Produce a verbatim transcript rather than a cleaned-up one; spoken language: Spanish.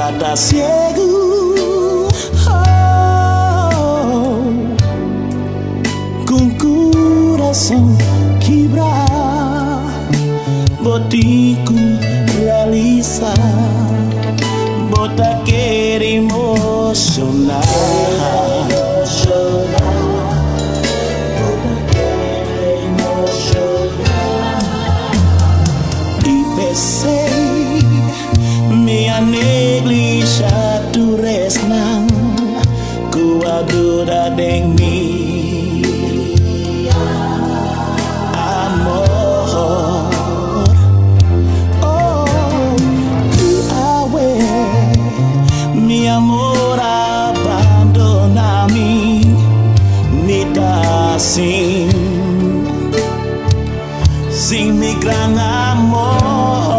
está ciego, oh, con corazón quebrado, botico realiza, bota querer emocionar, bota querer emocionar. E pensei, minha negligência tu resna, com a dura de mim, amor. Oh, que awe, mi amor abandona-me, me dá assim, sem mi gran amor.